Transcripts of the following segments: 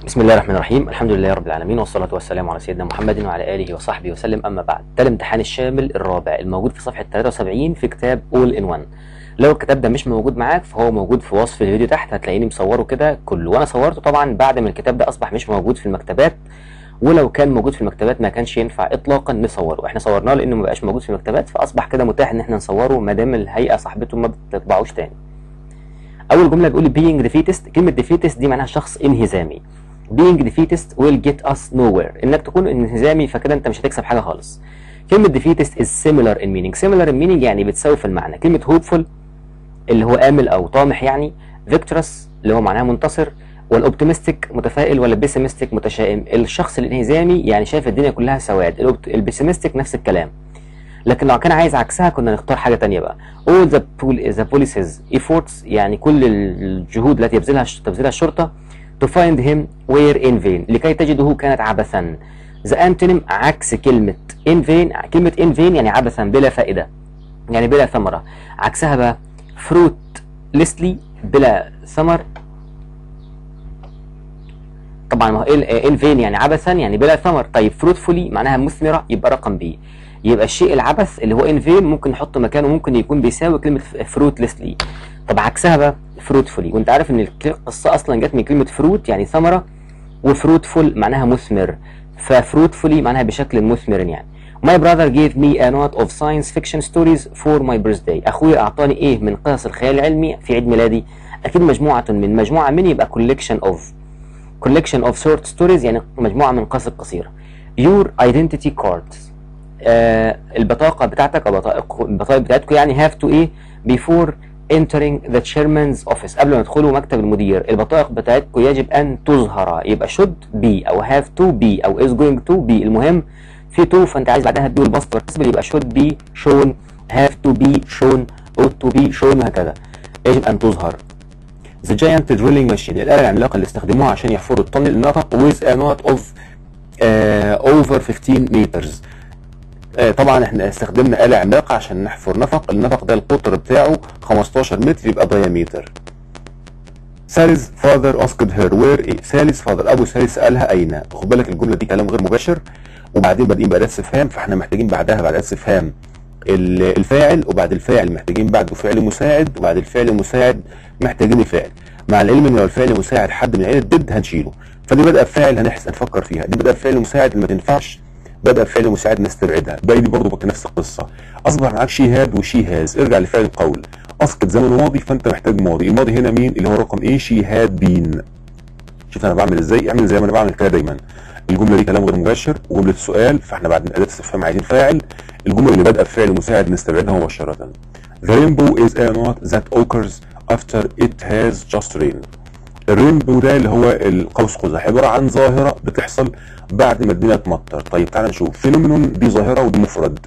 بسم الله الرحمن الرحيم. الحمد لله رب العالمين، والصلاة والسلام على سيدنا محمد وعلى آله وصحبه وسلم. أما بعد، ده الامتحان الشامل الرابع الموجود في صفحة 73 في كتاب All in One. لو الكتاب ده مش موجود معاك فهو موجود في وصف الفيديو تحت، هتلاقيني مصوره كده كله، وأنا صورته طبعا بعد ما الكتاب ده أصبح مش موجود في المكتبات، ولو كان موجود في المكتبات ما كانش ينفع إطلاقا نصوره. احنا صورناه لأنه ما بقاش موجود في المكتبات، فأصبح كده متاح إن احنا نصوره ما دام الهيئة صاحبته ما بتطبعوش تاني. أول جملة بيقول being defeatist. كلمة defeatist دي معناها شخص انهزامي. being defeatist will get us nowhere. انك تكون انهزامي فكده انت مش هتكسب حاجه خالص. كلمه defeatist is similar in meaning. similar in meaning يعني بتساوي في المعنى. كلمه hopeful اللي هو امل او طامح يعني، victorious اللي هو معناها منتصر، والاوبتيمستيك متفائل، ولا pessimistic متشائم. الشخص الانهزامي يعني شايف الدنيا كلها سواد، البيسيمستيك نفس الكلام. لكن لو كان عايز عكسها كنا نختار حاجه ثانيه بقى. all the police's efforts يعني كل الجهود التي تبذلها الشرطه to find him were in vain. لكي تجده كانت عبثا. the antonym عكس كلمة in vain. كلمة in vain يعني عبثا بلا فائدة، يعني بلا ثمرة. عكسها بقى fruitlessly بلا ثمر. طبعا ما هو in vain يعني عبثا يعني بلا ثمر. طيب fruitfully معناها مثمرة، يبقى رقم بي. يبقى الشيء العبث اللي هو in vain ممكن نحط مكانه ممكن يكون بيساوي كلمة fruitlessly. طب عكسها بقى fruitfully، وانت عارف ان القصه اصلا جت من كلمه fruit يعني ثمره، وفروتفول معناها مثمر، ففروتفولي معناها بشكل مثمر يعني. My brother gave me a note of science fiction stories for my birthday. اخوي اعطاني ايه من قصص الخيال العلمي في عيد ميلادي؟ اكيد مجموعه من يبقى collection of short stories يعني مجموعه من قصص قصيره. Your identity cards. البطاقه بتاعتك او البطاقه بتاعتكم يعني have to ايه before entering the chairman's office. قبل ما تدخلوا مكتب المدير البطائق بتاعتكم يجب ان تظهر. يبقى should be او have to be او is going to be. المهم في to فانت عايز بعدها be والبسط والرسم، يبقى should be shown، have to be shown، ought to be shown، وهكذا. يجب ان تظهر. the giant drilling machine. الآلة العملاقة اللي استخدموها عشان يحفروا الطن النفق with a note of over 15 meters. طبعا احنا استخدمنا آلة عملاقة عشان نحفر نفق. النفق ده القطر بتاعه 15 متر يبقى diameter. سالي's father asked her where. سالي's father ابو سالي سألها اين. خد بالك الجملة دي كلام غير مباشر، وبعدين بادئين بأداة استفهام، فاحنا محتاجين بعدها بعد أداة استفهام الفاعل، وبعد الفاعل محتاجين بعده فعل مساعد، وبعد الفعل المساعد محتاجين الفاعل. مع العلم ان لو الفعل مساعد حد من عيلة ضد هنشيله، فدي بدأ بفاعل هنفكر فيها. دي بدأ بفعل مساعد اللي ما تنفعش، بدأ بفعل مساعد نستبعدها. باقي دي برضه نفس القصة. أصبح معاك شي هاد وشي هاز. ارجع لفعل القول. أسقط زمن ماضي فأنت محتاج ماضي. الماضي هنا مين؟ اللي هو رقم إيه؟ شي هاد بين. شوف أنا بعمل إزاي؟ اعمل زي ما أنا بعمل كده دايما. الجملة دي كلام غير مباشر وجملة سؤال، فإحنا بعد أداة استفهام عايزين فاعل. الجملة اللي بادئة بفعل مساعد نستبعدها مباشرة. The rainbow is a knot that occurs after it has just rained. الرينبو ده اللي هو القوس قزح عبارة عن ظاهرة بتحصل بعد ما الدنيا تمطر. طيب تعالى نشوف. فينومينون دي ظاهرة ودي مفرد،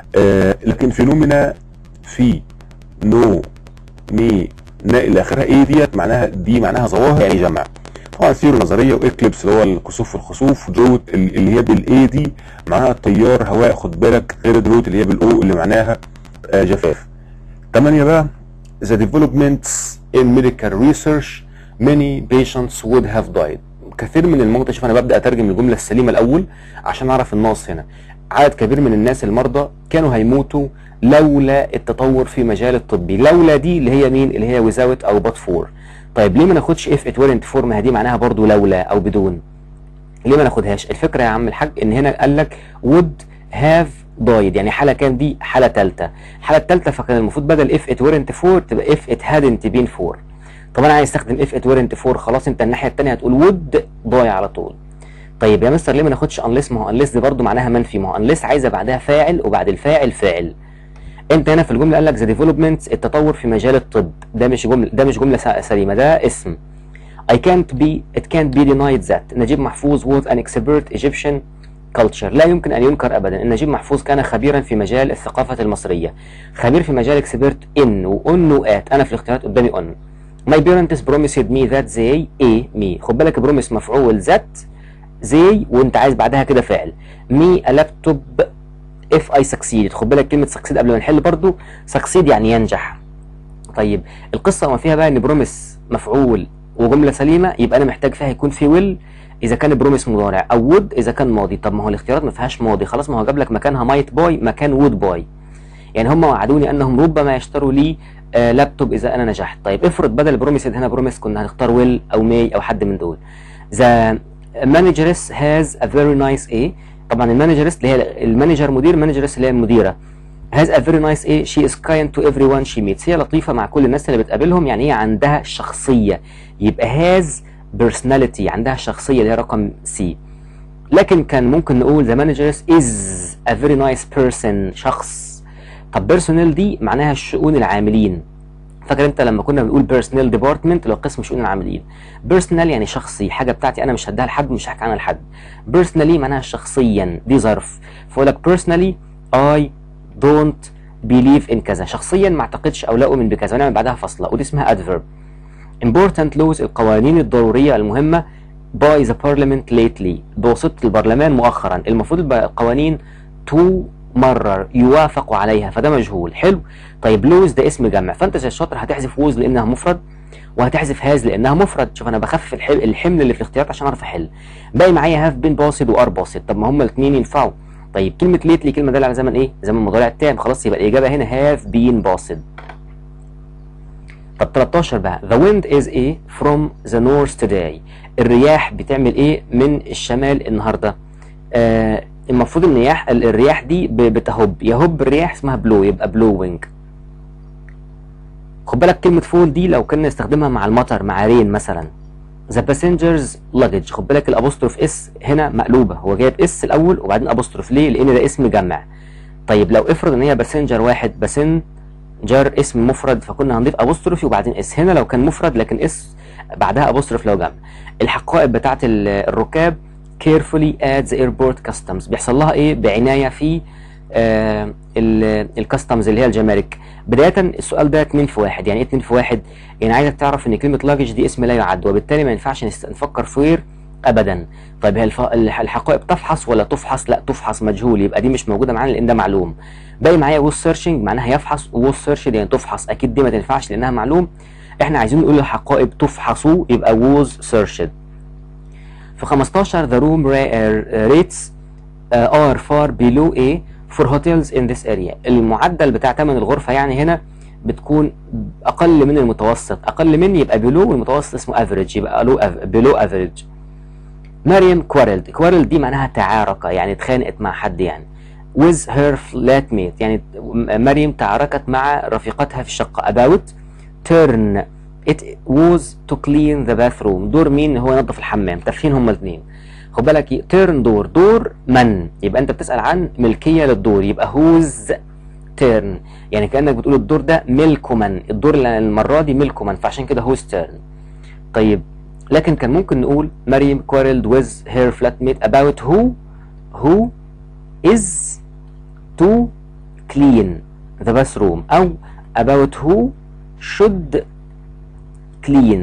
لكن فينومينا في نو مي نا الى اخرها ايه ديت معناها ظواهر يعني جمع. طبعا ثيوري نظريه، واكليبس اللي هو الكسوف والخسوف، دروت اللي هي بالاي دي معناها تيار هواء. خد بالك غير دروت اللي هي بالاو اللي معناها جفاف. 8 بقى the developments in medical research many patients would have died. كثير من الموتى. شوف انا ببدا اترجم الجمله السليمه الاول عشان اعرف النص. هنا عدد كبير من الناس المرضى كانوا هيموتوا لولا التطور في مجال الطبي. لولا دي اللي هي مين؟ اللي هي without او but for. طيب ليه ما ناخدش if it weren't for؟ ما هي دي معناها برضو لولا او بدون. ليه ما ناخدهاش؟ الفكره يا عم الحاج ان هنا قال لك would have died يعني حاله كان دي حاله ثالثه. الحاله الثالثه فكان المفروض بدل if it weren't for تبقى if it hadn't been for. طب انا عايز استخدم if it weren't for، خلاص انت الناحيه الثانيه هتقول would die على طول. طيب يا مستر ليه ما ناخدش unless؟ ما هو unless دي برضو معناها منفي. ما هو unless عايزه بعدها فاعل وبعد الفاعل فاعل. انت هنا في الجمله قال لك the developments التطور في مجال الطب. ده مش جمله سليمه، ده اسم. it can't be denied that نجيب محفوظ was an expert Egyptian culture. لا يمكن ان ينكر ابدا ان نجيب محفوظ كان خبيرا في مجال الثقافه المصريه. خبير في مجال expert in وon وat. انا في الاختيارات قدامي on. my parents promised me that they me. خد بالك بروميس مفعول that they وانت عايز بعدها كده فاعل. me a laptop if I succeed. خد بالك كلمه succeed قبل ما نحل برضو. succeed يعني ينجح. طيب القصه وما فيها بقى ان بروميس مفعول وجمله سليمه، يبقى انا محتاج فيها يكون في will اذا كان بروميس مضارع، او وود اذا كان ماضي. طب ما هو الاختيارات ما فيهاش ماضي، خلاص ما هو جاب لك مكانها مايت باي مكان وود باي. يعني هم وعدوني انهم ربما يشتروا لي لابتوب اذا انا نجحت. طيب افرض بدل بروميس هنا بروميس كنا هنختار ويل او ماي او حد من دول. ذا manageress has a very nice a. طبعا المانجرس اللي هي المانجر مدير، مانجرس اللي هي المديره. has a very nice a she is kind to everyone she meets. هي لطيفه مع كل الناس اللي بتقابلهم، يعني هي عندها شخصيه. يبقى has personality، عندها شخصيه اللي هي رقم سي. لكن كان ممكن نقول the manager is a very nice person، شخص. طب personnel دي معناها الشؤون العاملين. فاكر انت لما كنا بنقول personnel department اللي هو قسم شؤون العاملين. personal يعني شخصي، حاجه بتاعتي انا مش هديها لحد، مش هحكي عنها لحد. personally معناها شخصيا، دي ظرف. فاقول لك personally I don't believe in كذا، شخصيا ما اعتقدش او لا اؤمن بكذا، ونعمل بعدها فاصله ودي اسمها adverb. important laws القوانين الضروريه المهمه by the parliament lately بواسطه البرلمان مؤخرا. المفروض القوانين تمرر، يوافق عليها، فده مجهول. حلو. طيب لوز ده اسم جمع، فانت زي الشاطر هتحذف ووز لانها مفرد، وهتحذف هاز لانها مفرد. شوف انا بخفف الحمل اللي في الاختيارات عشان اعرف احل. باقي معايا هاف بين باسد وار باسد، طب ما هما الاثنين ينفعوا. طيب كلمه ليتلي كلمه داله على زمن ايه؟ زمن مضارع تام، خلاص يبقى الاجابه هنا هاف بين باسد. طب 13 بقى the wind is a from the north today. الرياح بتعمل ايه من الشمال النهارده؟ المفروض الرياح دي بتهب، يهب الرياح اسمها بلو، يبقى blowing. خد بالك كلمه فول دي لو كنا نستخدمها مع المطر، مع رين مثلا. the passengers luggage، خد بالك الابوستروف اس هنا مقلوبه، هو جايب اس الاول وبعدين ابوستروف، ليه؟ لان ده اسم جمع. طيب لو افرض ان هي باسنجر واحد، باسنجر اسم مفرد، فكنا هنضيف ابوستروفي وبعدين اس. هنا لو كان مفرد لكن اس بعدها ابوستروف لو جمع. الحقائب بتاعت الركاب carefully at the airport customs، بيحصل لها ايه؟ بعنايه في الكاستمز اللي هي الجمارك. بدايه السؤال ده 2 في 1، يعني ايه 2 في 1؟ يعني عايزك تعرف ان كلمه لاجج دي اسم لا يعد، وبالتالي ما ينفعش نفكر في وير ابدا. طيب هي الحقائب تفحص ولا تفحص؟ لا تفحص، مجهول، يبقى دي مش موجوده معانا لان ده معلوم. باقي معايا ووز سيرشنج معناها يفحص، ووز سيرشد يعني تفحص، اكيد دي ما تنفعش لانها معلوم. احنا عايزين نقول الحقائب تفحصوا، يبقى ووز سيرشد. في 15 the room rates are far below a for hotels in this area. المعدل بتاع ثمن الغرفه يعني هنا بتكون اقل من المتوسط، اقل من يبقى below، والمتوسط اسمه average يبقى below average. مريم quarreled دي معناها تعارك، يعني اتخانقت مع حد يعني. with her flatmate يعني مريم تعاركت مع رفيقتها في الشقه. about turn it was to clean the bathroom، دور مين؟ هو ينظف الحمام. تافهين هما الاثنين. خد بالك turn دور من، يبقى انت بتسأل عن ملكية للدور، يبقى whose turn، يعني كأنك بتقول الدور ده ملك من، الدور المرة دي ملك من، فعشان كده whose turn. طيب لكن كان ممكن نقول مريم quarreled with her flatmate about who is to clean the bathroom، أو about who should clean.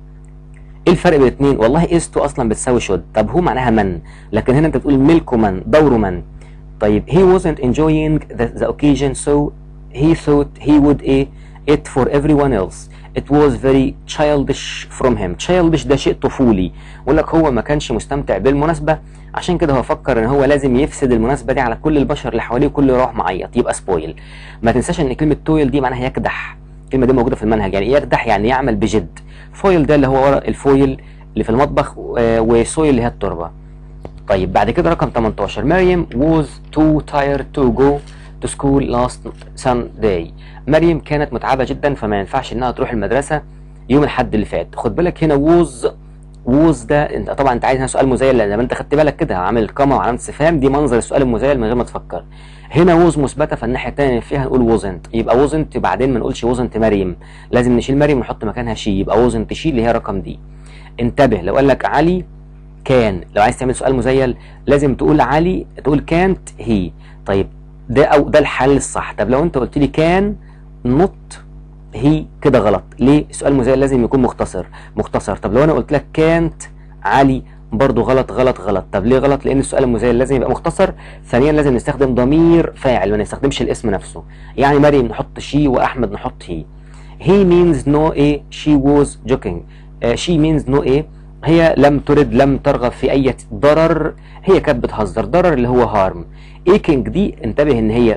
ايه الفرق بين الاثنين؟ والله is to اصلا بتساوي should، طب هو معناها من، لكن هنا انت بتقول ملك من، دور من. طيب he wasn't enjoying the occasion so he thought he would it for everyone else. It was very childish from him. childish ده شيء طفولي، يقول لك هو ما كانش مستمتع بالمناسبة، عشان كده هو فكر ان هو لازم يفسد المناسبة دي على كل البشر اللي حواليه، كله يروح معيط، يبقى spoil. ما تنساش ان كلمة toil دي معناها يكدح، الكلمة دي موجودة في المنهج، يعني يكدح يعني يعمل بجد. فويل ده اللي هو ورق الفويل اللي في المطبخ، وسويل اللي هي التربة. طيب بعد كده رقم 18 مريم was too tired to go to school last Sunday. مريم كانت متعبة جدا فما ينفعش انها تروح المدرسة يوم الحد اللي فات. خد بالك هنا was ده انت طبعا انت عايز هنا سؤال مزايل، لان انت خدت بالك كده عامل كما وعلامة استفهام، دي منظر السؤال المزايل من غير ما تفكر. هنا was مثبته، فالناحيه الثانيه فيها نقول wasn't، يبقى wasn't بعدين ما نقولش wasn't مريم، لازم نشيل مريم ونحط مكانها شي، يبقى wasn't شي اللي هي رقم دي. انتبه لو قال لك علي كان، لو عايز تعمل سؤال مزيل لازم تقول علي، تقول كانت هي. طيب ده الحل الصح. طب لو انت قلت لي كان نوت هي كده غلط، ليه؟ السؤال مزيل لازم يكون مختصر. طب لو انا قلت لك كانت علي برضو غلط. طب ليه غلط؟ لان السؤال المزايل لازم يبقى مختصر. ثانيا لازم نستخدم ضمير فاعل، ما نستخدمش الاسم نفسه، يعني مريم نحط شي واحمد نحط هي. he means no she was joking. she means no هي لم ترد، لم ترغب في اي ضرر، هي كانت بتهزر. ضرر اللي هو هارم. ايكينج دي انتبه ان هي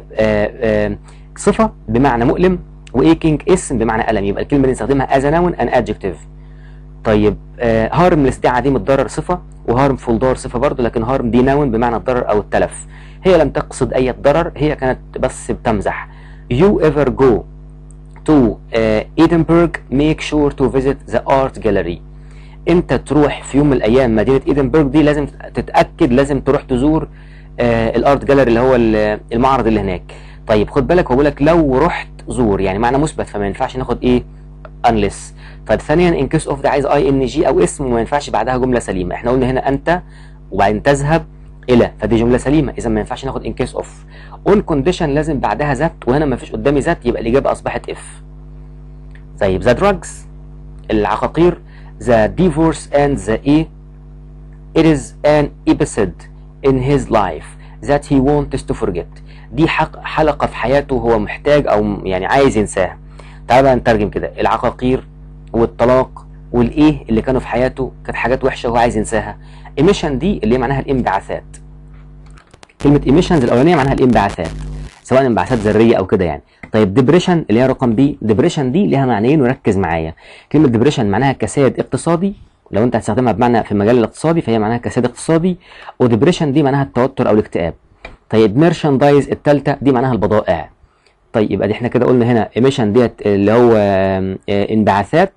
صفه بمعنى مؤلم، وايكينج اسم بمعنى الم، يبقى الكلمه دي نستخدمها as a noun and adjective. طيب هارملس دي عديم الضرر صفه، وهارمفول ضار صفه برضه، لكن هارم دي ناون بمعنى الضرر او التلف. هي لم تقصد اي ضرر، هي كانت بس بتمزح. You ever go to Edinburgh make sure to visit the art gallery. انت تروح في يوم من الايام مدينه ايدنبرج دي، لازم تتاكد، لازم تروح تزور الارت جاليري اللي هو المعرض اللي هناك. طيب خد بالك، هو بيقول لك لو رحت زور، يعني معنى مثبت، فما ينفعش ناخد ايه unless. طيب ثانيا ان كيس اوف ده عايز اي ان جي او اسم، وما ينفعش بعدها جمله سليمه. احنا قلنا هنا انت وبعدين تذهب الى، فدي جمله سليمه، اذا ما ينفعش ناخد ان كيس اوف. اون كونديشن لازم بعدها ذات، وهنا ما فيش قدامي ذات، يبقى الاجابه اصبحت اف. طيب ذا دراجز العقاقير، the divorce and the it is an episode in his life that he wants to forget. دي حلقة في حياته هو محتاج او يعني عايز ينساها. تعال بقى نترجم كده، العقاقير والطلاق والايه اللي كانوا في حياته كانت حاجات وحشة وهو عايز ينساها. emission دي اللي هي معناها الانبعاثات. كلمة emissions الأولانية معناها الانبعاثات، سواء انبعاثات ذرية أو كده يعني. طيب ديبريشن اللي هي رقم بي، ديبريشن دي ليها معنيين وركز معايا. كلمة ديبريشن معناها كساد اقتصادي، لو أنت هتستخدمها بمعنى في المجال الاقتصادي فهي معناها كساد اقتصادي، وديبريشن دي معناها التوتر أو الاكتئاب. طيب ميرشاندايز التالتة دي معناها البضائع. طيب يبقى دي احنا كده قلنا هنا ايميشن ديت اللي هو انبعاثات.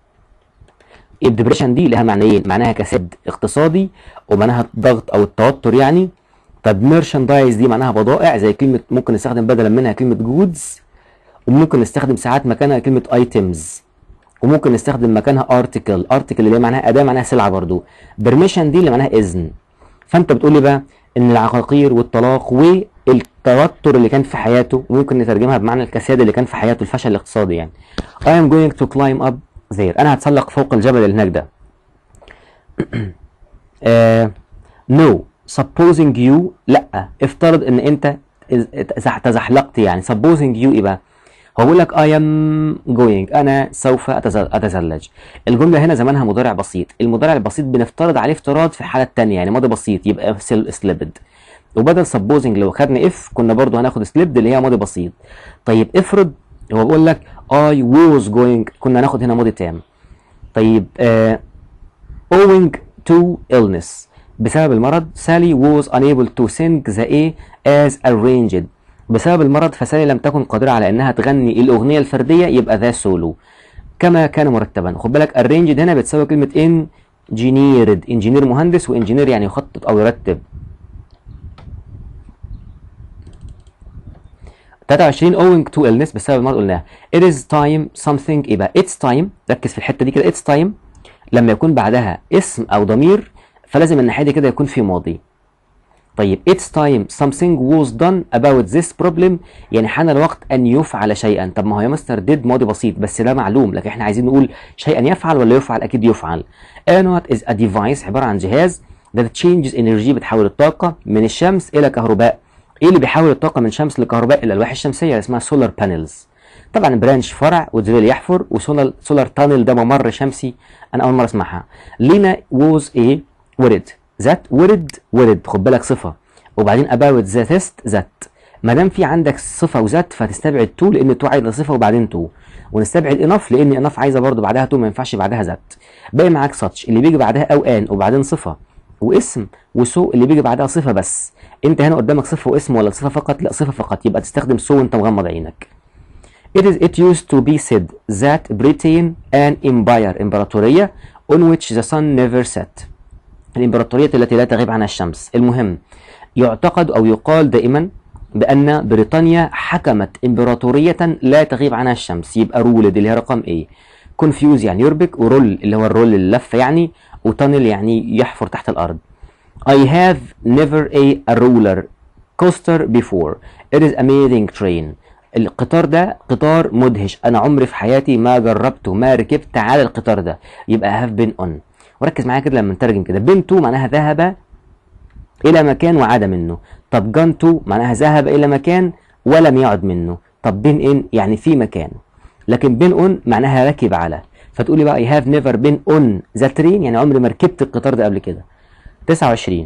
الديبريشن دي لها معنيين، معناها كساد اقتصادي ومعناها الضغط أو التوتر يعني. طب ميرشاندايز دي معناها بضائع، زي كلمة ممكن نستخدم بدلا منها كلمة جودز، وممكن نستخدم ساعات مكانها كلمة ايتمز، وممكن نستخدم مكانها ارتكل. ارتكل اللي هي معناها أداة معناها سلعة برضو. بيرميشن دي اللي معناها إذن. فأنت بتقول لي بقى إن العقاقير والطلاق والتوتر اللي كان في حياته، وممكن نترجمها بمعنى الكساد اللي كان في حياته، الفشل الاقتصادي يعني. I am going to climb up there. أنا هتسلق فوق الجبل اللي هناك ده. no supposing you، لا افترض ان انت تزحلقت يعني. supposing you ايه بقى؟ هو بيقول لك I am going، انا سوف اتزلج. الجمله هنا زمانها مضارع بسيط. المضارع البسيط بنفترض عليه افتراض في الحاله الثانيه، يعني ماضي بسيط يبقى slipped، وبدل supposing لو خدنا if كنا برضو هناخد slipped اللي هي ماضي بسيط. طيب افرض هو بيقول لك I was going، كنا هناخد هنا ماضي تام. طيب owing to illness، بسبب المرض. سالي was unable to sing the A as arranged، بسبب المرض فسالي لم تكن قادرة على انها تغني الأغنية الفردية، يبقى ذا سولو كما كان مرتبا. خد بالك arranged هنا بتساوي كلمة engineered، engineer مهندس، وانجينير يعني يخطط أو يرتب. 23 owing to illness بسبب المرض قلناها. it is time something، يبقى it's time، ركز في الحتة دي كده. it's time لما يكون بعدها اسم أو ضمير فلازم الناحية دي كده يكون في ماضي. طيب it's time something was done about this problem، يعني حان الوقت أن يفعل شيئا. طب ما هو يا مستر did ماضي بسيط بس ده معلوم، لكن احنا عايزين نقول شيئا يفعل ولا يفعل؟ أكيد يفعل. anode is a device عبارة عن جهاز that changes energy بتحول الطاقة من الشمس إلى كهرباء. إيه اللي بيحول الطاقة من شمس لكهرباء؟ الألواح الشمسية اللي اسمها solar panels. طبعا برانش فرع، ودريل يحفر، وسولار تانل ده ممر شمسي. أنا أول مرة أسمعها. لينا was a ورد، ذات ورد خد بالك صفة، وبعدين about the test ذات. ما دام في عندك صفة وذات فتستبعد تو، لأن تو عايزة صفة وبعدين تو، ونستبعد انف لأن انف عايزة برضو بعدها تو، ما ينفعش بعدها ذات. باقي معاك such اللي بيجي بعدها أو آن وبعدين صفة واسم، وسو اللي بيجي بعدها صفة بس. أنت هنا قدامك صفة واسم ولا صفة فقط؟ لا صفة فقط، يبقى تستخدم سو وأنت مغمض عينك. It used to be said that Britain an empire، إمبراطورية on which the sun never set، الإمبراطورية التي لا تغيب عنها الشمس. المهم يعتقد أو يقال دائما بأن بريطانيا حكمت إمبراطورية لا تغيب عنها الشمس، يبقى رولد اللي هي رقم A. confuse يعني يربك، ورول اللي هو الرول اللف يعني، وتانل يعني يحفر تحت الأرض. I have never a roller coaster before. It is amazing train. القطار ده قطار مدهش، أنا عمري في حياتي ما جربته، ما ركبت على القطار ده، يبقى have been on. وركز معايا كده لما نترجم كده. been to معناها ذهب إلى مكان وعاد منه. طب gone to معناها ذهب إلى مكان ولم يعد منه. طب been in يعني في مكان. لكن been on معناها ركب على. فتقولي بقى I have never been on the train يعني عمري ما ركبت القطار ده قبل كده. 29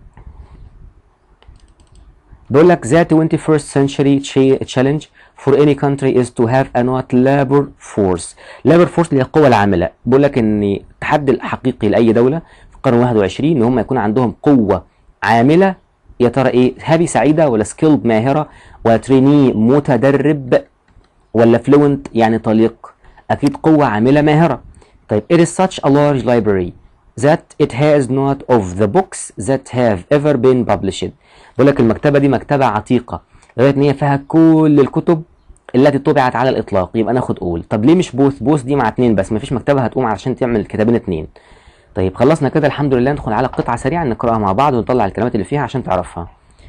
بيقول لك the 21st century challenge for any country is to have a not labor force. labor force اللي هي القوة العاملة. بيقول لك ان التحدي الحقيقي لأي دولة في القرن 21 ان هم يكون عندهم قوة عاملة. يا ترى ايه؟ هابي سعيدة ولا skilled ماهرة ولا تريني متدرب ولا fluent يعني طليق؟ اكيد قوة عاملة ماهرة. طيب it is such a large library that it has not of the books that have ever been published. بقول لك المكتبة دي مكتبة عتيقة لغاية ان هي فيها كل الكتب التي طبعت على الاطلاق. يبقى ناخد اول. طب ليه مش بوث؟ بوث دي مع اتنين بس، مفيش مكتبة هتقوم علشان تعمل كتابين اتنين. طيب خلصنا كده الحمد لله. ندخل على قطعة سريعة نقراها مع بعض ونطلع الكلمات اللي فيها عشان تعرفها.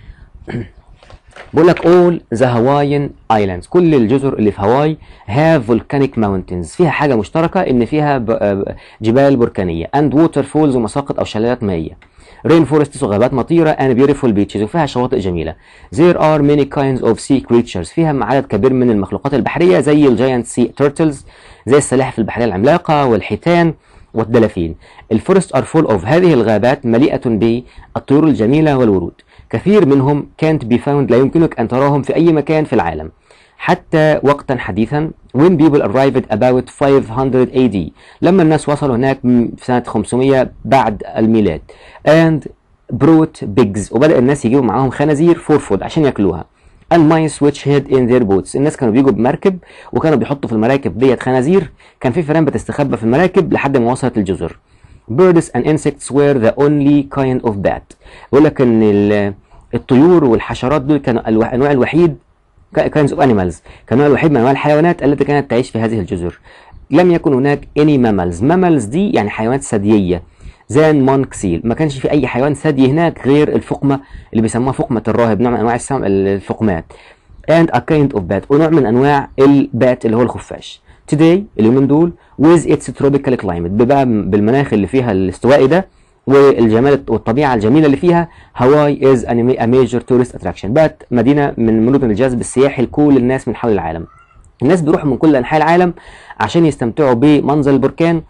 بقول لك all the Hawaiian islands كل الجزر اللي في هاواي have volcanic mountains فيها حاجة مشتركة ان فيها جبال بركانية and waterfalls ومساقط او شلالات مائية rain forests وغابات مطيرة and beautiful beaches وفيها شواطئ جميلة. there are many kinds of sea creatures فيها عدد كبير من المخلوقات البحرية زي الجاينت sea turtles زي السلاحف البحرية العملاقة والحيتان والدلافين. الفورست are full of هذه الغابات مليئة بالطيور الجميلة والورود. كثير منهم can't be found لا يمكنك أن تراهم في أي مكان في العالم حتى وقتا حديثا. when people arrived about 500 AD لما الناس وصلوا هناك في سنة 500 بعد الميلاد and brought pigs وبدأ الناس يجيبوا معاهم خنازير for food عشان ياكلوها and mice which hid in their boats. الناس كانوا بيجوا بمركب وكانوا بيحطوا في المراكب ديت خنازير. كان في فئران بتستخبى في المراكب لحد ما وصلت الجزر. birds and insects were the only kind of bat. بيقول لك ان الطيور والحشرات دول كانوا النوع الوحيد kinds of animals كان النوع الوحيد من انواع الحيوانات التي كانت تعيش في هذه الجزر. لم يكن هناك any mammals. mammals دي يعني حيوانات ثدييه. زان monk seal ما كانش في اي حيوان ثدي هناك غير الفقمه اللي بيسموها فقمه الراهب نوع من انواع الفقمات and a kind of bat ونوع من انواع البات اللي هو الخفاش. today اليومين دول with its tropical climate بقى بالمناخ اللي فيها الاستوائي ده والجمال والطبيعه الجميله اللي فيها هاواي is a major tourist attraction بقت مدينه من مدن الجذب السياحي لكل الناس من حول العالم. الناس بيروحوا من كل انحاء العالم عشان يستمتعوا بمنظر البركان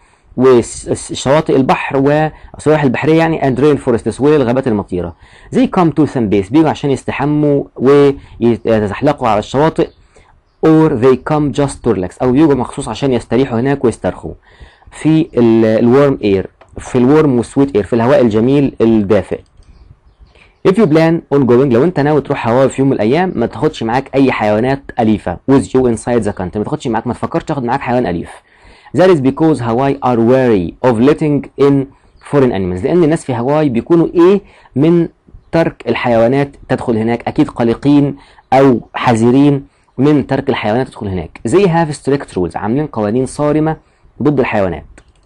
وشواطئ البحر والسواحل البحريه يعني and rain forests والغابات المطيره. زي come to some base بيجوا عشان يستحموا ويتزحلقوا على الشواطئ or they come just to relax او بيجوا مخصوص عشان يستريحوا هناك ويسترخوا في الورم اير في الورم والسويت اير في الهواء الجميل الدافئ. if you plan on going لو انت ناوي تروح هواي في يوم من الايام ما تاخدش معاك اي حيوانات اليفه with you inside the country ما تاخدش معاك ما تفكرش تاخد معاك حيوان اليف. that is because Hawaii are wary of letting in foreign animals لان الناس في هواي بيكونوا ايه من ترك الحيوانات تدخل هناك. اكيد قلقين او حذرين من ترك الحيوانات تدخل هناك. they have strict rules عاملين قوانين صارمه ضد الحيوانات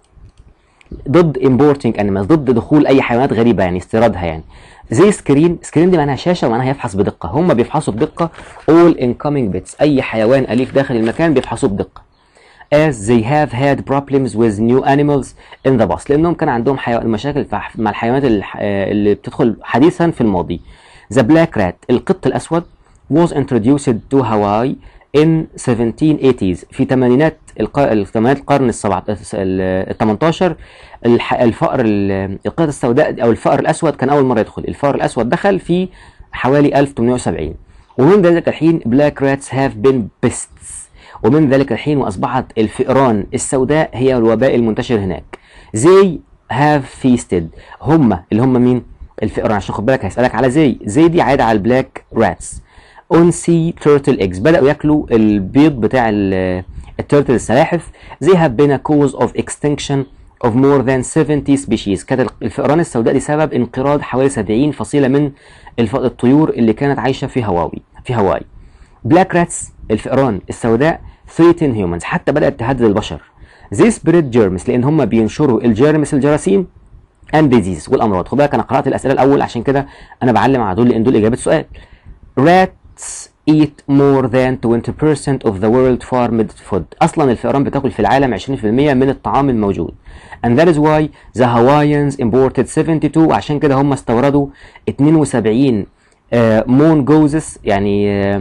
ضد importing animals ضد دخول اي حيوانات غريبه يعني استيرادها يعني. زي سكرين دي معناها شاشه ومعناها يفحص بدقه. هم بيفحصوا بدقه all incoming pets اي حيوان اليف داخل المكان بيفحصوه بدقه. as they have had problems with new animals in the past لانهم كان عندهم مشاكل مع الحيوانات اللي بتدخل حديثا في الماضي. the black rat القط الاسود was introduced to Hawaii in 1780s في ثمانينات القرن ال 18 الفأر القطة السوداء او الفأر الاسود كان اول مره يدخل. الفأر الاسود دخل في حوالي 1870 ومن ذلك الحين black rats have been pests ومن ذلك الحين واصبحت الفئران السوداء هي الوباء المنتشر هناك. they have feasted هم اللي هم مين؟ الفئران عشان خد بالك هيسألك على زي دي عايده على البلاك راتس. on sea turtle eggs بدأوا ياكلوا البيض بتاع التيرتل السلاحف. they have been a cause of extinction of more than 70 species كانت الفئران السوداء دي سبب انقراض حوالي 70 فصيلة من الطيور اللي كانت عايشة في هاواي. black rats الفئران السوداء threaten humans حتى بدأت تهدد البشر. they spread germs لأن هم بينشروا الجراثيم and disease والأمراض. خد بالك أنا قرأت الأسئلة الأول عشان كده أنا بعلم على دول لأن دول إجابة سؤال. rats eat more than 20% of the world farmed food أصلا الفئران بتاكل في العالم 20% من الطعام الموجود. and that is why the Hawaiians imported 72 عشان كده هم استوردوا 72 mongooses يعني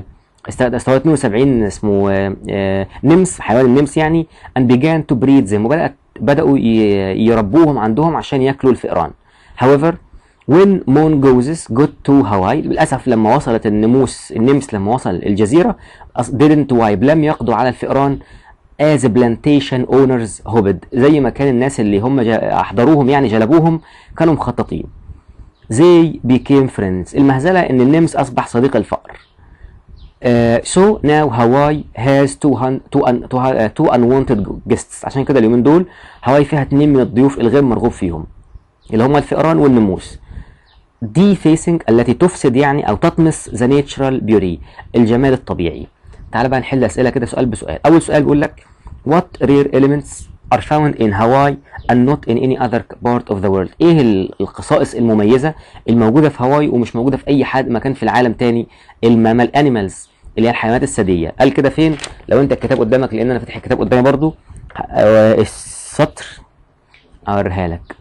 استوى 72 اسمه نمس، حيوان النمس يعني. and began to breed them، بدأوا يربوهم عندهم عشان ياكلوا الفئران. however when mongooses got to Hawaii، للأسف لما وصلت النمس لما وصل الجزيرة didn't wipe، لم يقضوا على الفئران as plantation owners hoped، زي ما كان الناس اللي هم أحضروهم يعني جلبوهم كانوا مخططين. they became friends، المهزلة إن النمس أصبح صديق الفأر. so now Hawaii has two unwanted guests، عشان كده اليومين دول هاواي فيها 2 من الضيوف الغير مرغوب فيهم اللي هم الفئران والنموس. defacing التي تفسد يعني او تطمس the natural beauty، الجمال الطبيعي. تعال بقى نحل اسئله كده سؤال بسؤال. اول سؤال بيقول لك what rare elements are found in Hawaii and not in any other part of the world، ايه الخصائص المميزه الموجوده في هاواي ومش موجوده في اي مكان في العالم تاني؟ المامال انيمالز اللي هي الحيوانات الثديه. قال كده فين؟ لو انت الكتاب قدامك، لان انا فاتح الكتاب قدامي برضو، السطر اوريها لك،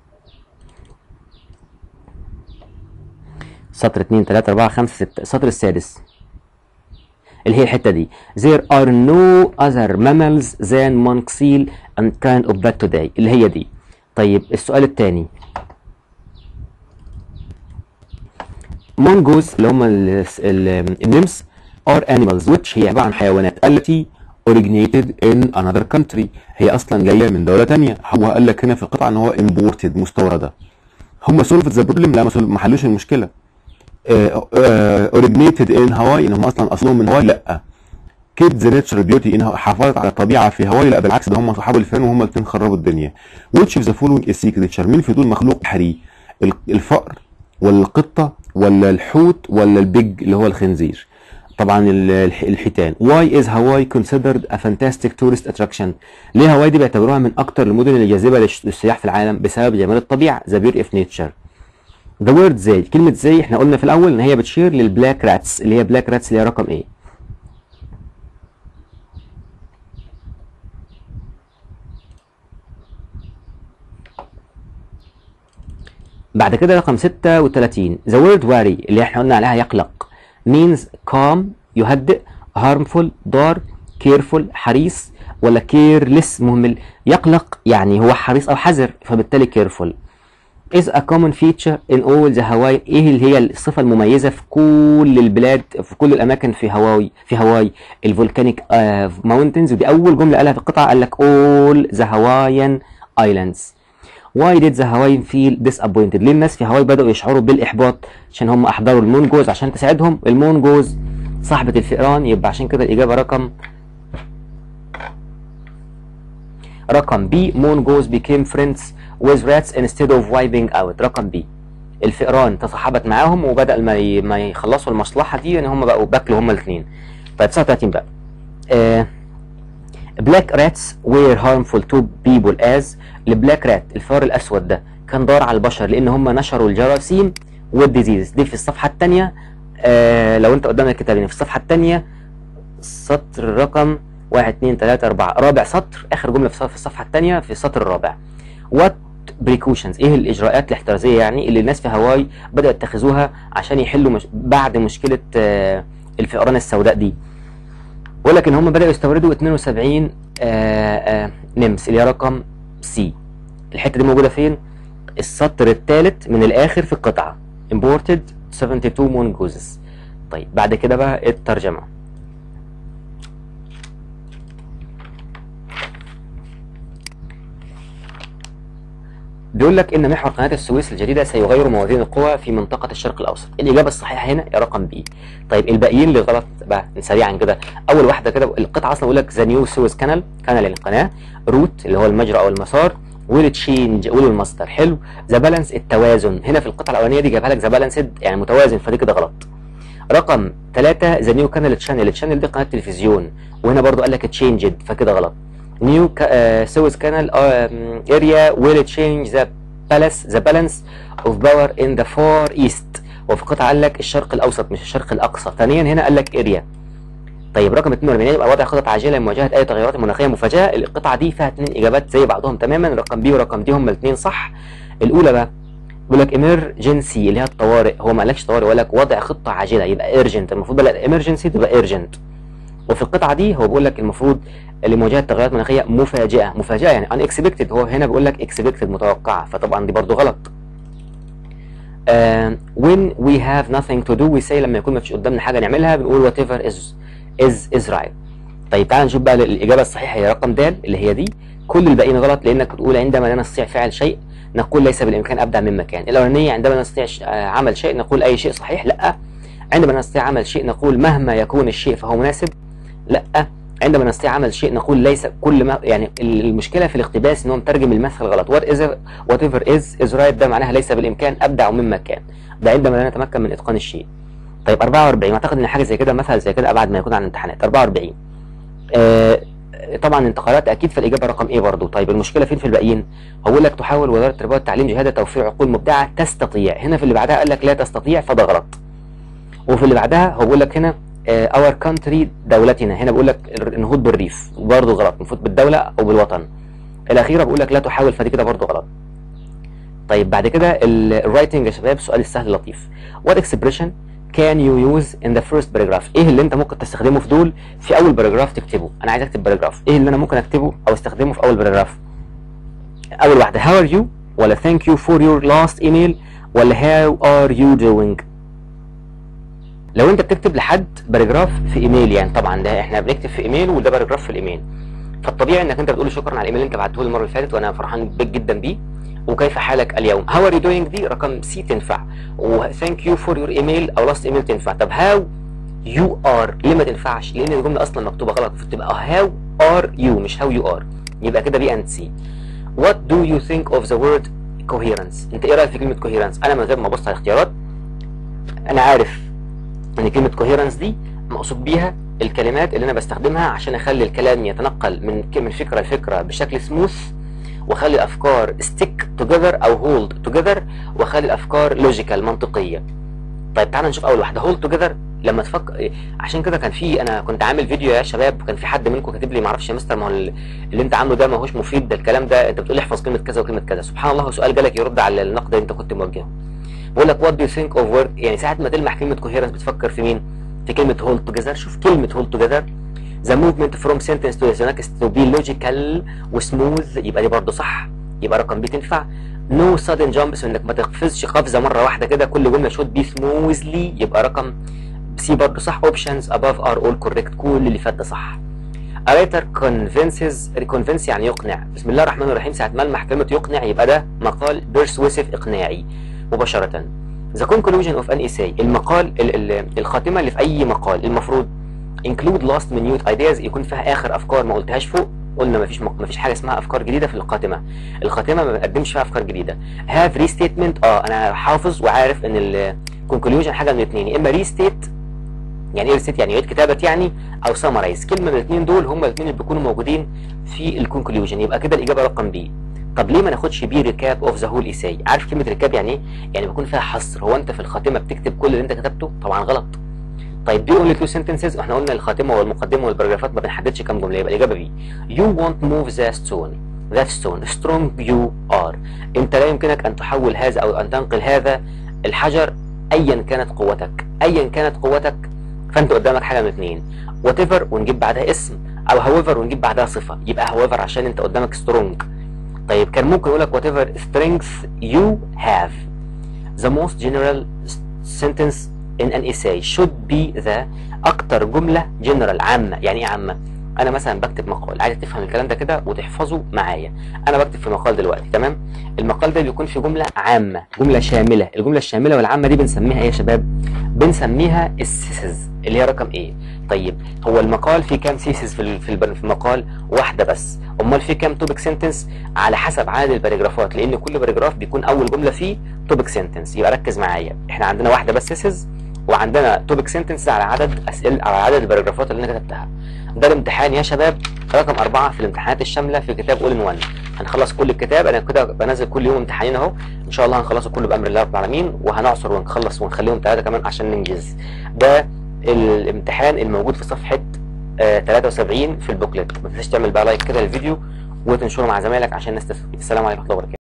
سطر 2 3 4 5 6، السطر السادس اللي هي الحته دي. there are no other mammals than monk seal and kind of bat today، اللي هي دي. طيب السؤال الثاني، mongoose اللي هم النمس are animals which هي عباره عن حيوانات التي originated in another country، هي اصلا جايه من دوله ثانيه. هو قال لك هنا في القطعه ان هو imported، مستورده. هم solved the problem، لا ما حلوش المشكله. originated in هاواي، انهم اصلا اصلهم من هاواي، لا. keep the natural beauty، انها حافظت على الطبيعه في هاواي، لا بالعكس ده هم صحاب الفن وهم الاثنين خربوا الدنيا. which of the following is sea creature، مين في دول مخلوق بحري؟ الفأر ولا القطه ولا الحوت ولا البيج اللي هو الخنزير؟ طبعا الحيتان. why is Hawaii considered a fantastic tourist attraction، ليه هاواي دي بيعتبروها من اكتر المدن اللي جاذبه للسياح في العالم؟ بسبب جمال الطبيعه، the beauty of nature. the word زي، كلمه زي احنا قلنا في الاول ان هي بتشير للبلاك راتس، اللي هي بلاك راتس اللي هي رقم ايه؟ بعد كده رقم 36 the word worry اللي احنا قلنا عليها يقلق means calm يهدئ، harmful ضار، careful حريص، ولا careless مهمل. يقلق يعني هو حريص او حذر، فبالتالي careful. is a common feature in all the Hawaii، ايه اللي هي الصفة المميزة في كل البلاد، في كل الاماكن في هاواي؟ الفولكانيك mountains، ودي اول جملة قالها في القطعة، قال لك all the Hawaiian islands. why did the Hawaiian feel disappointed، ليه الناس في هاواي بدأوا يشعروا بالإحباط؟ عشان هم أحضروا المونجوز عشان تساعدهم، المونجوز صاحبة الفئران، يبقى عشان كده الإجابة رقم B. mongoose became friends with rats instead of wiping out. رقم B. الفئران تصاحبت معاهم، وبدأ ما يخلصوا المصلحة دي ان هم بقوا باكلوا هم الاثنين. طيب 39 بقى. black rats were harmful to people as، البلاك رات الفار الاسود ده كان ضار على البشر لان هم نشروا الجراثيم والديزيز. دي في الصفحه الثانيه، لو انت قدام الكتاب هنا في الصفحه الثانيه سطر رقم 1 2 3 4 رابع سطر، اخر جمله في الصفحه الثانيه في السطر الرابع. what precautions، ايه الاجراءات الاحترازيه يعني اللي الناس في هاواي بدأوا يتخذوها عشان يحلوا بعد مشكله الفئران السوداء دي؟ ولكن هم بدأوا يستوردوا 72 نمس اللي هي رقم سي. الحته دي موجوده فين؟ السطر الثالث من الاخر في القطعه. imported 72 mongooses. طيب بعد كده بقى الترجمه. بيقول لك ان محور قناه السويس الجديده سيغير موازين القوى في منطقه الشرق الاوسط. الاجابه الصحيحه هنا يا رقم بي. طيب الباقيين اللي غلط بقى سريعا كده. اول واحده كده القطعه اصلا بيقول لك ذا نيو سويس كانال القناه، روت اللي هو المجرى او المسار، ويل تشينج المصدر. حلو. ذا بالانس التوازن، هنا في القطعه الاولانيه دي جابها لك ذا بالانسد يعني متوازن، فدي كده غلط. رقم 3 ذا نيو كانال تشانل دي قناه تلفزيون، وهنا برضو قال لك تشينجد فكده غلط. نيو سويس كانال اريا ويل تشينج ذا بالانس اوف باور ان ذا فار ايست، وفي قطعه قال لك الشرق الاوسط مش الشرق الاقصى. ثانيا هنا قال لك اريا. طيب رقم 42 يبقى وضع خطط عاجله لمواجهه اي تغيرات مناخيه مفاجاه. القطعه دي فيها 2 اجابات زي بعضهم تماما، رقم بي ورقم دي هم الاثنين صح. الاولى بقى بيقول لك emergency اللي هي الطوارئ، هو ما قالكش طوارئ، ولا وضع خطه عاجله يبقى urgent، المفروض بدل emergency تبقى urgent. وفي القطعه دي هو بيقول لك المفروض لمواجهه تغيرات مناخيه مفاجئه، مفاجئه يعني unexpected، هو هنا بيقول لك expected متوقعه، فطبعا دي برضو غلط. when we have nothing to do we say لما يكون ما فيش قدامنا حاجه نعملها بنقول whatever is right. طيب تعال نشوف بقى الاجابه الصحيحه هي رقم د اللي هي دي. كل الباقيين غلط، لانك بتقول عندما لا نستطيع فعل شيء نقول ليس بالامكان ابدع مما كان. الاولانيه عندما لا نستطيع عمل شيء نقول اي شيء صحيح، لا. عندما لا نستطيع عمل شيء نقول مهما يكون الشيء فهو مناسب، لا. عندما نستطيع عمل شيء نقول ليس كل ما، يعني المشكله في الاقتباس ان هو مترجم المثل غلط. whatever is right ده معناها ليس بالامكان ابدع مما كان، ده عندما لا نتمكن من اتقان الشيء. طيب 44 اعتقد ان حاجه زي كده، مثل زي كده ابعد ما يكون عن الامتحانات. 44 طبعا انتقالات اكيد، فالاجابه رقم ايه برضو. طيب المشكله فين في الباقيين؟ هو بيقول لك تحاول وزاره التربيه والتعليم جهاد توفير عقول مبدعه تستطيع، هنا في اللي بعدها قال لك لا تستطيع فده غلط. وفي اللي بعدها هو بيقول لك هنا اور كانتري دولتنا، هنا بيقول لك النهوض بالريف برضو غلط، المفروض بالدوله او بالوطن. الاخيره بيقول لك لا تحاول، فدي كده برضو غلط. طيب بعد كده الرايتنج يا شباب، سؤال السهل اللطيف. what expression can you use in the first paragraph؟ ايه اللي انت ممكن تستخدمه في دول في اول باراجراف تكتبه؟ انا عايز اكتب باراجراف، ايه اللي انا ممكن اكتبه او استخدمه في اول باراجراف؟ اول واحده how are you، ولا thank you for your last email، ولا how are you doing؟ لو انت بتكتب لحد باراجراف في ايميل، يعني طبعا ده احنا بنكتب في ايميل وده باراجراف في الايميل، فالطبيعي انك انت بتقول له شكرا على الايميل اللي انت بعته لي المره اللي فاتت وانا فرحان بيك جدا بيه، وكيف حالك اليوم. هاو ار يو دوينج دي رقم سي تنفع، وثانك يو فور يور ايميل او لاست ايميل تنفع. طب هاو يو ار ليه ما تنفعش؟ لان الجمله اصلا مكتوبه غلط، المفروض تبقى هاو ار يو مش هاو يو ار، يبقى كده بي اند سي. وات دو يو ثينك اوف ذا وورد كوهيرنس؟ انت ايه رايك في كلمه كوهيرنس؟ انا من غير ما ابص على الاختيارات انا عارف ان كلمه كوهيرنس دي مقصود بيها الكلمات اللي انا بستخدمها عشان اخلي الكلام يتنقل من فكره لفكره بشكل سموث، واخلي الافكار ستيك توجذر او هولد توجذر، واخلي الافكار لوجيكال منطقيه. طيب تعالى نشوف اول واحده هولد توجذر. لما تفكر، عشان كده كان في، انا كنت عامل فيديو يا شباب، كان في حد منكم كاتب لي ما اعرفش يا مستر، ما هو اللي انت عامله ده ما هوش مفيد، ده الكلام ده انت بتقول احفظ كلمه كذا وكلمه كذا. سبحان الله، سؤال جالك يرد على النقد اللي انت كنت موجهه. بقول لك وات دو يو ثينك اوف وورد، يعني ساعه ما تلمح كلمه كوهيرنس بتفكر في مين؟ في كلمه هولد توجذر. شوف كلمه هولد توجذر، the movement from sentence to the next to be logical وسموث، يبقى دي برضه صح، يبقى رقم بي تنفع. no sudden jumps، انك ما تقفزش قفزه مره واحده كده، كل جمله should be smoothly، يبقى رقم سي برضه صح. options above are all correct، كل اللي فات ده صح. a writer convince يعني يقنع. بسم الله الرحمن الرحيم، ساعه ما المح كلمه يقنع يبقى ده مقال persuasive اقناعي مباشره. the conclusion of an essay، المقال الخاتمه اللي في اي مقال المفروض include last minute ideas، يكون فيها اخر افكار ما قلتهاش فوق. قلنا مفيش حاجه اسمها افكار جديده في الخاتمه، الخاتمه ما بتقدمش فيها افكار جديده. have restatement، انا حافظ وعارف ان الكونكلوجن حاجه من الاثنين، يا اما ريستيت يعني ايه ريستيت يعني يعيد كتابه يعني، او سمرايز، كلمه من الاثنين دول هم الاثنين اللي بيكونوا موجودين في الكونكلوجن، يبقى كده الاجابه رقم بي. طب ليه ما ناخدش بي ريكاب اوف ذا هول ايساي؟ عارف كلمه ريكاب يعني ايه؟ يعني بيكون فيها حصر، هو انت في الخاتمه بتكتب كل اللي انت كتبته؟ طبعا غلط. طيب دي اونلي تو سنتنسز، واحنا قلنا الخاتمه والمقدمه والباراجرافات ما بنحددش كام جمله، يبقى الاجابه بي. You won't move that stone strong you are، انت لا يمكنك ان تحول هذا او ان تنقل هذا الحجر ايا كانت قوتك، ايا كانت قوتك، فانت قدامك حاجه من اثنين، whatever ونجيب بعدها اسم، او however ونجيب بعدها صفه، يبقى however عشان انت قدامك strong. طيب كان ممكن يقول لك whatever strength you have. The most general sentence in an essay should be the، اكتر جمله جنرال عامه. يعني ايه عامه؟ انا مثلا بكتب مقال، عايز تفهم الكلام ده كده وتحفظه معايا. انا بكتب في مقال دلوقتي، تمام؟ المقال ده بيكون في جمله عامه، جمله شامله. الجمله الشامله والعامه دي بنسميها ايه يا شباب؟ بنسميها السيسز اللي هي رقم ايه. طيب هو المقال فيه كام سيسز في المقال؟ واحده بس. امال فيه كام توبيك سنتنس؟ على حسب عدد الباراجرافات، لان كل باراجراف بيكون اول جمله فيه توبيك سنتنس. يبقى ركز معايا، احنا عندنا واحده بس سيسز، وعندنا توبيك سنتنس على عدد اسئله، على عدد الباراجرافات اللي انا كتبتها. ده الامتحان يا شباب رقم 4 في الامتحانات الشامله في كتاب اول ان 1. هنخلص كل الكتاب، انا كده بنزل كل يوم امتحانين اهو، ان شاء الله هنخلصه كله بامر الله رب العالمين، وهنعصر ونخلص ونخليهم 3 كمان عشان ننجز. ده الامتحان الموجود في صفحه 73 في البوكلت. ما تنساش تعمل بقى لايك كده للفيديو وتنشره مع زمايلك عشان الناس تستفيد. السلام عليكم ورحمه الله وبركاته.